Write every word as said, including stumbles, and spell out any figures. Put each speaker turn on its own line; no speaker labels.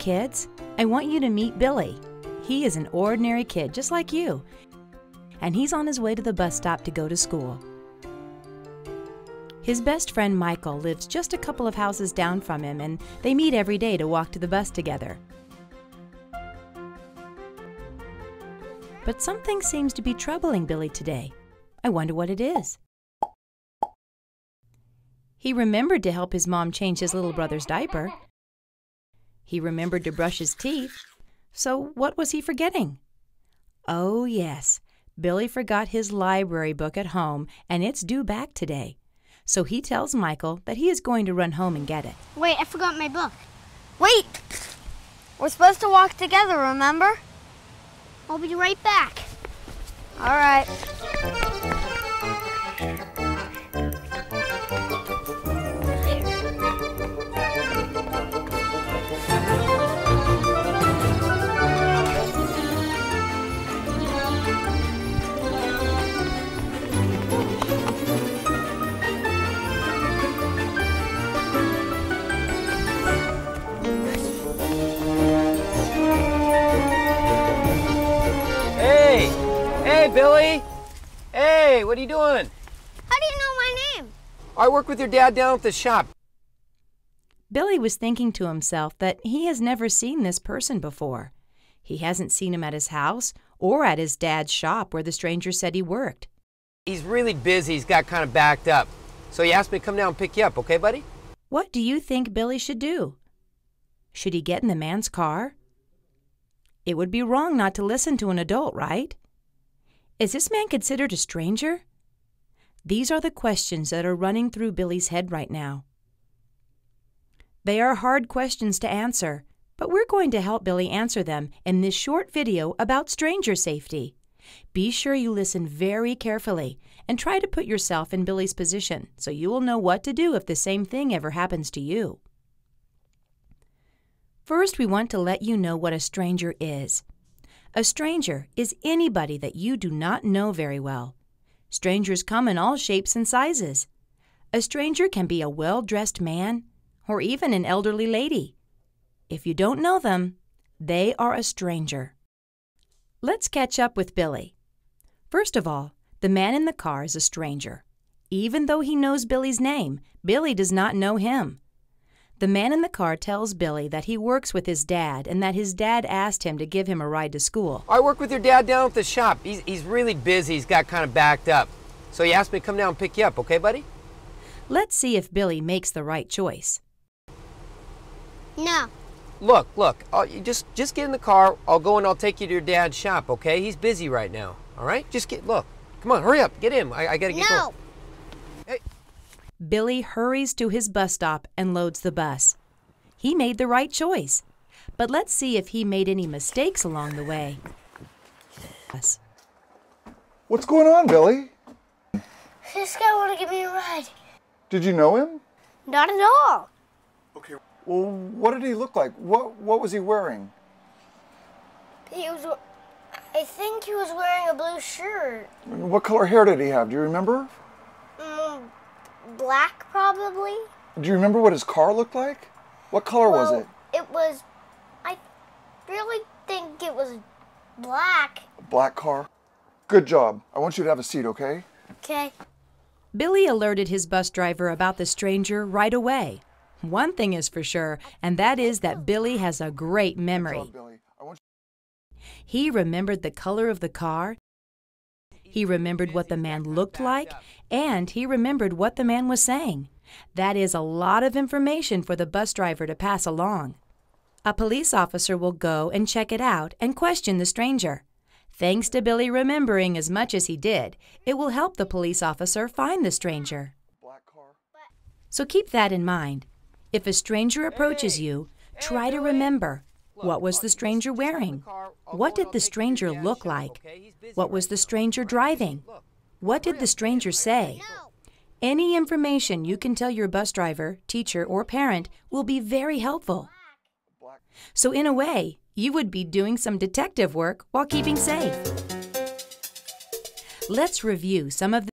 kids, I want you to meet Billy. He is an ordinary kid, just like you, and he's on his way to the bus stop to go to school. His best friend Michael lives just a couple of houses down from him, and they meet every day to walk to the bus together. But something seems to be troubling Billy today. I wonder what it is. He remembered to help his mom change his little brother's diaper. He remembered to brush his teeth. So what was he forgetting? Oh yes, Billy forgot his library book at home, and it's due back today. So he tells Michael that he is going to run home and get it.
Wait, I forgot my book. Wait! We're supposed to walk together, remember? I'll be right back. All right.
Hey, Billy! Hey, what are you doing?
How do you know my name?
I work with your dad down at the shop.
Billy was thinking to himself that he has never seen this person before. He hasn't seen him at his house or at his dad's shop where the stranger said he worked.
He's really busy. He's got kind of backed up. So he asked me to come down and pick you up, okay, buddy?
What do you think Billy should do? Should he get in the man's car? It would be wrong not to listen to an adult, right? Is this man considered a stranger? These are the questions that are running through Billy's head right now. They are hard questions to answer, but we're going to help Billy answer them in this short video about stranger safety. Be sure you listen very carefully and try to put yourself in Billy's position so you will know what to do if the same thing ever happens to you. First, we want to let you know what a stranger is. A stranger is anybody that you do not know very well. Strangers come in all shapes and sizes. A stranger can be a well-dressed man or even an elderly lady. If you don't know them, they are a stranger. Let's catch up with Billy. First of all, the man in the car is a stranger. Even though he knows Billy's name, Billy does not know him. The man in the car tells Billy that he works with his dad and that his dad asked him to give him a ride to school.
I work with your dad down at the shop. He's, he's really busy. He's got kind of backed up. So he asked me to come down and pick you up, okay, buddy?
Let's see if Billy makes the right choice.
No.
Look, look, I'll, you just, just get in the car. I'll go and I'll take you to your dad's shop, okay? He's busy right now, all right? Just get, look. Come on, hurry up. Get in. I, I got to get
No.
going. Hey.
Billy hurries to his bus stop and loads the bus. He made the right choice. But let's see if he made any mistakes along the way.
What's going on, Billy?
This guy wanted to give me a ride.
Did you know him?
Not at all.
Okay. Well, what did he look like? What What was he wearing?
He was, I think he was wearing a blue shirt.
What color hair did he have? Do you remember?
Mm, black, probably.
Do you remember what his car looked like? What color
well,
was it?
It was, I really think it was black.
A black car? Good job. I want you to have a seat, okay?
Okay.
Billy alerted his bus driver about the stranger right away. One thing is for sure, and that is that Billy has a great memory.
Good job, Billy. I want
He remembered the color of the car, he remembered what the man looked like, and he remembered what the man was saying. That is a lot of information for the bus driver to pass along. A police officer will go and check it out and question the stranger. Thanks to Billy remembering as much as he did, it will help the police officer find the stranger.
black car.
So keep that in mind. If a stranger approaches you, try to remember, what was the stranger wearing? What did the stranger look like? What was the stranger driving? What did the stranger say? Any information you can tell your bus driver, teacher, or parent will be very helpful. So in a way, you would be doing some detective work while keeping safe. Let's review some of the